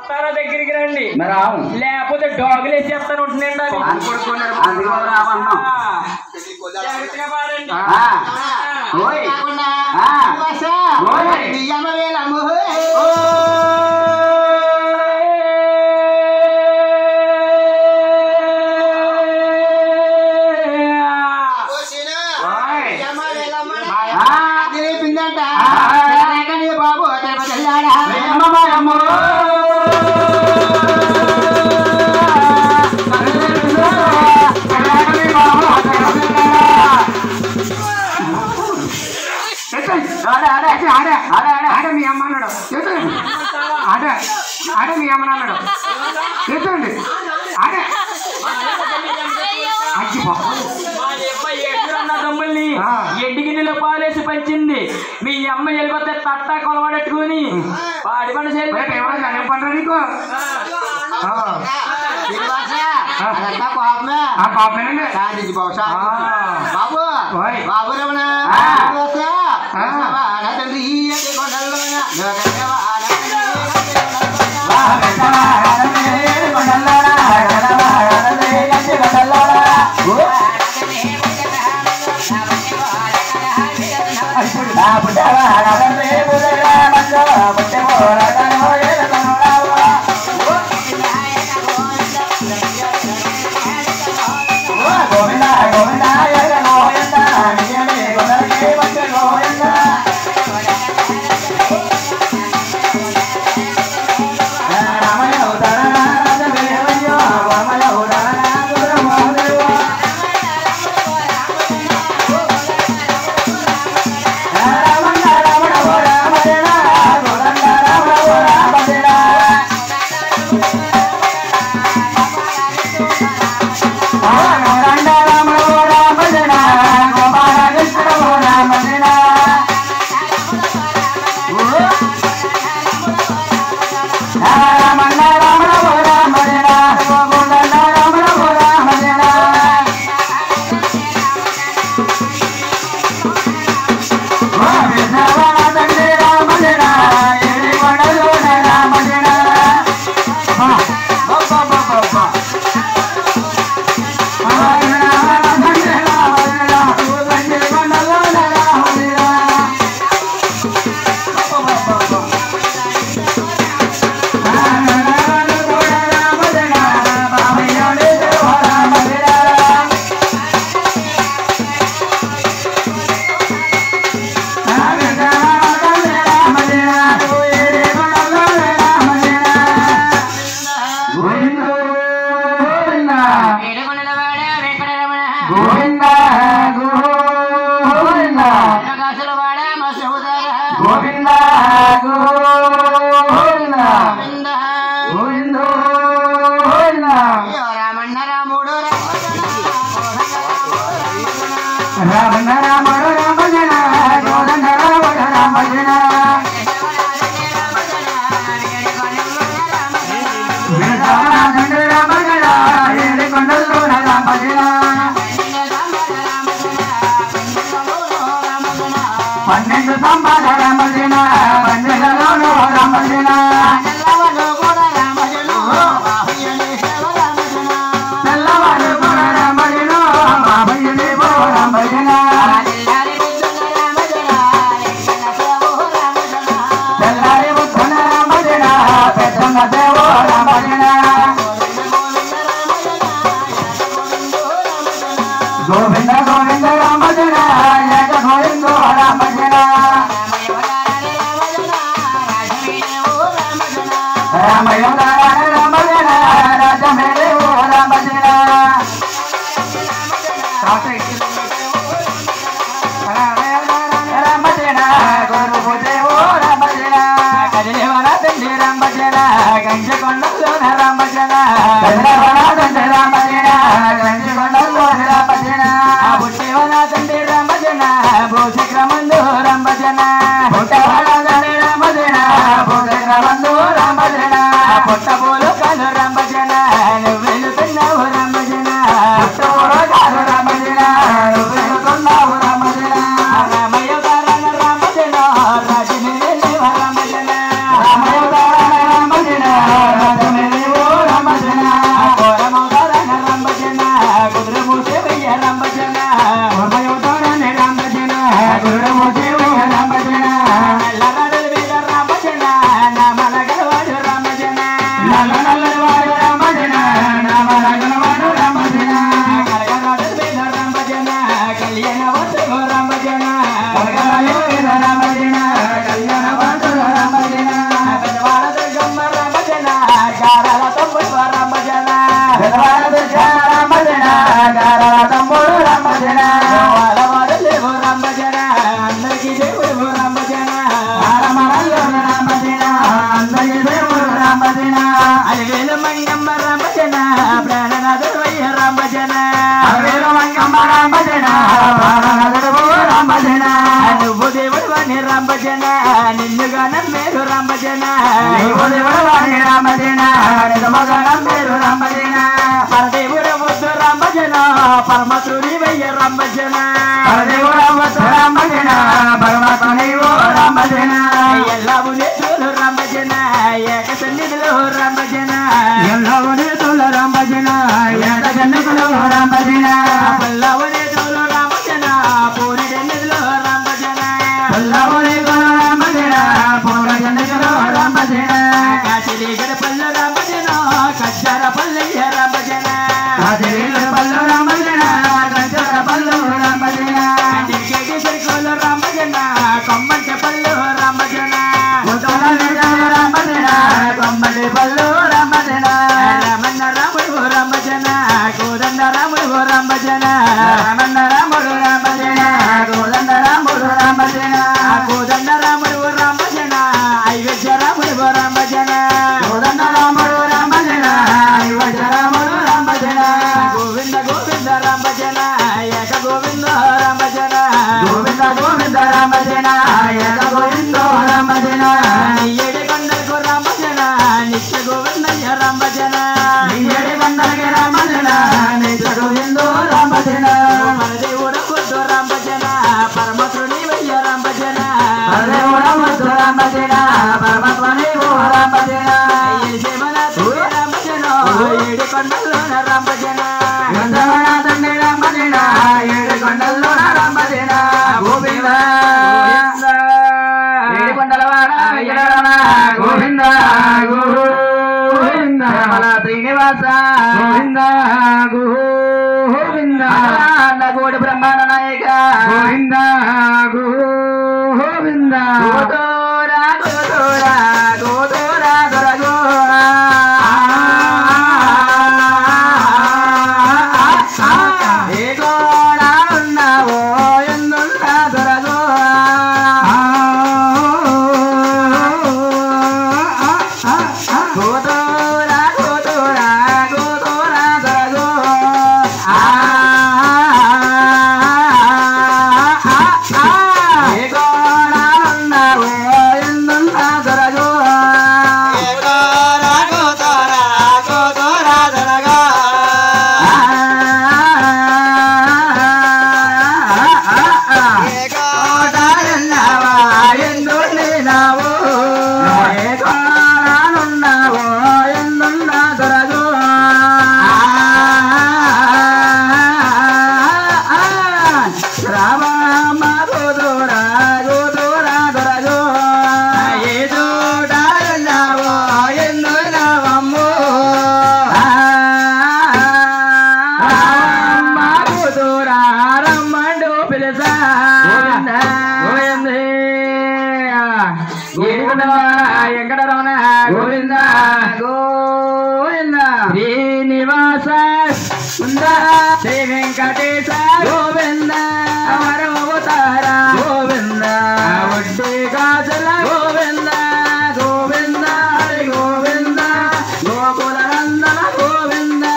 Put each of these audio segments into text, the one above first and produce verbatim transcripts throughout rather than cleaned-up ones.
వస్తారా దగ్గరికి రండి మరి రావు లేకపోతే డాగులు వేసేస్తాను ఉంటున్నాండి బాబు ఆడ మీ అమ్మ అన్నాడు ఆడ ఆడ మీ అమ్మ అన్నాడు చేతండి ఆడ తమ్ముల్ని ఎడ్డి గిన్నెలో పాలేసి పంచింది మీ అమ్మ వెళ్ళిపోతే తట్టా కొలవడెట్టుకుని వాడి మనిషి పండు నీకు పాపమేనండి బాబు బాబు రమణ తండ్రి రామయ్య గారాల తమ్ముడు రామజన రామజన గారాల తమ్ముడు రామజన వాడవాడలేవు రామజన అందరికీ దేవుడు రామజన రామరాజున రామజన అందరికీ దేవుడు రామజన అలివేల మంగమ్మ రామజన ప్రాణనాథవయ్య రామజన అలివేల మంగమ్మ రామజన ప్రాణనాథుడు రామజన నువ్వు దేవుడు వాణి రామజన నిన్నుగా నమ్మేరు రామజన నువ్వు దేవుడు వాణి రామజన నిజముగా నమ్మేరు రామజన పరదేవుడు వద్దు రామజన పరమతుడి వయ్య రామజన పరదేవుడు వద్దు రామజన పరమాత్మ నీవు రామజన ఎల్లవు నేతులు రామజన ఏక సన్నిధిలో రామజన ఎల్లవు నేతులు రామజన ఏక సన్నిధిలో రామజన పల్లవు నేతులు రామజన పూరి సన్నిధిలో రామజన పల్లవు నేతులు రామజన పూరి సన్నిధిలో రామజన కాశీ గడపల్లు రామజన కచ్చర పల్లయ్య రామజన కాశీ పల్లు రామజన కచ్చర పల్లు రామజన దిక్కేటి సరికోలు రామజన కొమ్మంట పల్లు రామజన రామజన కొమ్మడి పల్లు రామజన రామన్న రాముడు రామజన కోదండ రాముడు రామజన రామన్న రాముడు రామజన కోదండ రాముడు రామజన కోదండ రాముడు రామజన ఐవేద్య రాముడు రామజన కోదండ రాముడు రామజన ఐవజ రాముడు రామజన గోవింద గోవింద రామజన ఏక గోవింద రామజన గోవింద గోవింద రామజన ఏక గోవింద రామజన ఏడు కొండలకు రామజన నిత్య గోవిందయ్య రామజన నింగడి బందలకి రామజన నిత్య గోవింద రామజన పరదేవుడ కొద్దు రామజన పరమతుడి వయ్య రామజన పరదేవుడ వద్దు రామజన పరమాత్మ నీవు రామజన రామజన ఏడు కొండల్లోన రామజన గంధవన తండ్రి రామజన ఏడు కొండల్లో రామజన గోవింద ఏడు కొండలవాడ వెంకటరమణ గోవింద గోవింద రమణ శ్రీనివాస గోవింద గోవింద కోడి బ్రహ్మాండ నాయక గోవింద గోవింద గోదోరా గోదోరా గోదోరా దొరగో ఏ గోడాలున్నావో ఎందున్నా దొరగో గోదోరా గోదోరా గోదోరా దొరగో ఏ గోడాలున్నావో ఎందున్నా దొరగో వెంకటరమణ గోవింద గోవింద శ్రీనివాస శ్రీ వెంకటేశ గోవింద వరవతార గోవింద వడ్డీ గాజుల గోవింద గోవింద హరి గోవింద గోకుల నందన గోవింద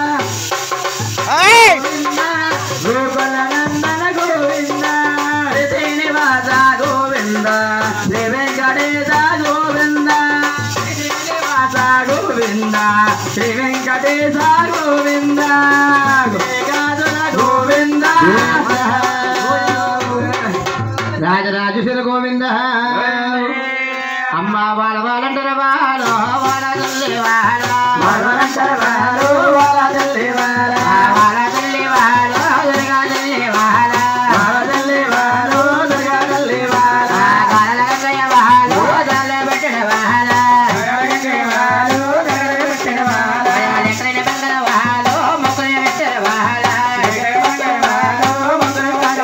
గోకుల నందన గోవింద శ్రీనివాస గోవింద శ్రీ వెంకటేశ గోవింద శ్రీనివాస గోవింద శ్రీ వెంకటేశ గోవింద గాజుల గోవింద రాజరాజేశ్వర గోవింద అమ్మ వాళ్ళ వాళ్ళంటారు వాళ్ళు వాళ్ళ తల్లి వాళ్ళ వాళ్ళంటారు వాళ్ళు వాళ్ళ తల్లి వాళ్ళ వాళ్ళ తల్లి వాళ్ళ దుర్గా తల్లి వాళ్ళ వాళ్ళ తల్లి వాళ్ళు దుర్గా తల్లి వాళ్ళ వాళ్ళ గంగయ్య వాళ్ళు తల్లి పెట్టిన వాళ్ళ వాళ్ళు పెట్టిన వాళ్ళ ఎక్కడైన బంగళ వాళ్ళు మొక్కలు పెట్టిన వాళ్ళ వాళ్ళు మొక్కలు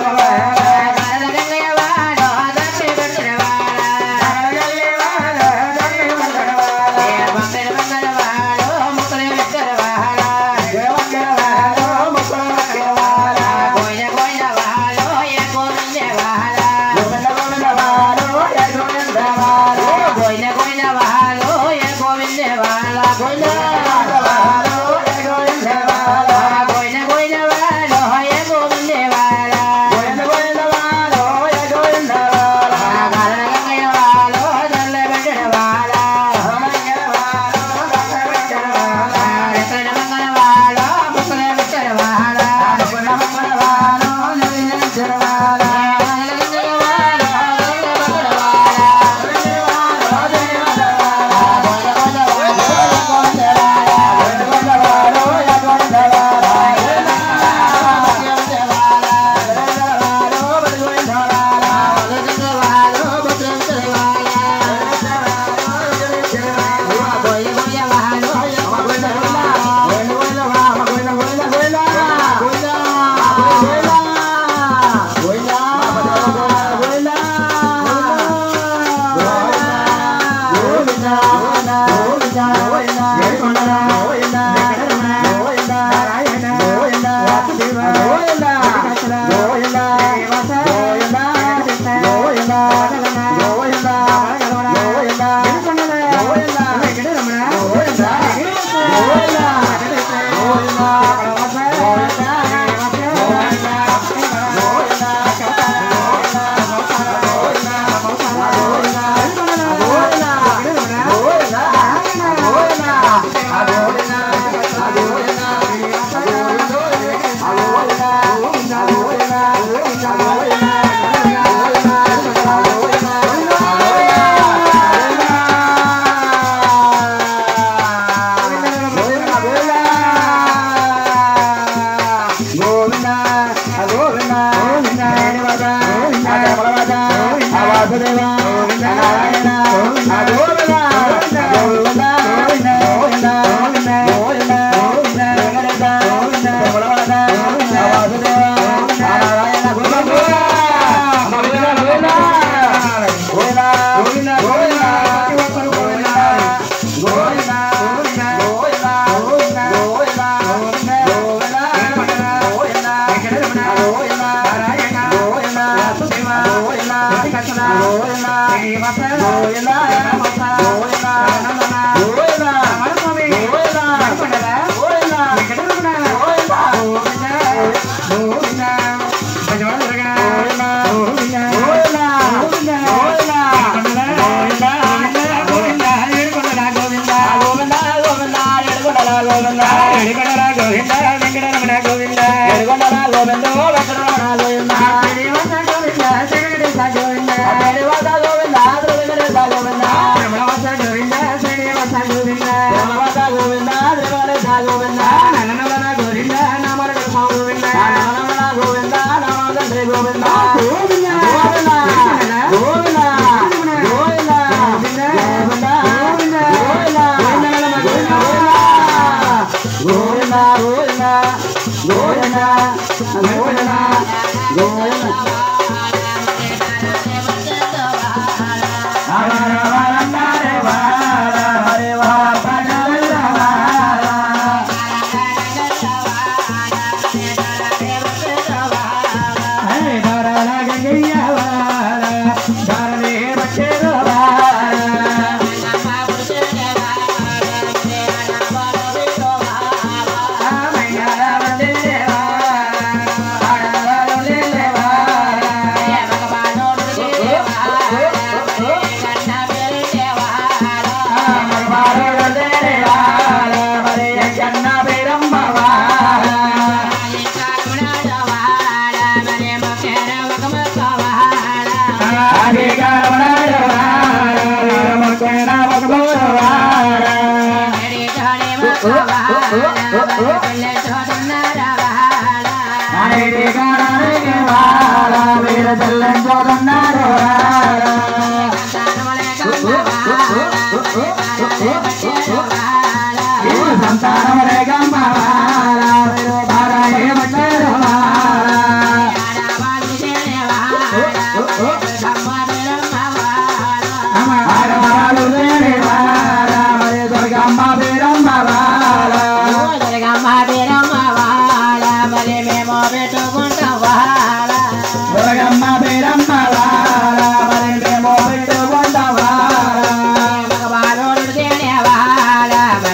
Bye.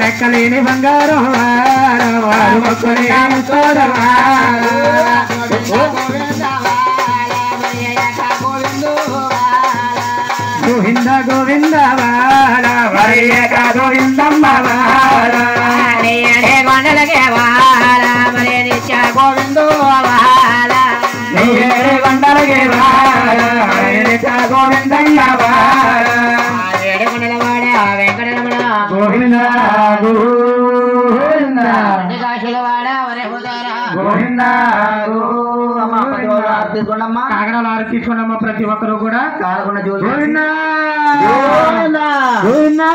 లెక్కలేని బంగారం వారు మొక్కుని గోవింద గోవింద బాల వరియక గోవిందమ్మ బాల కొండలకే బాల మరి నిత్య గోవిందో బాల కొండలకే బాల నిత్య గోవిందమ్మ బాల ఏడు కొండల వాడ వెంకటరమణ గోవింద గోవింద కాశీల వాడ వరే గోవింద కాగడాలు ఆరు తీసుకోండమ్మా ప్రతి ఒక్కరు కూడా కాకుండా గోవింద గోవింద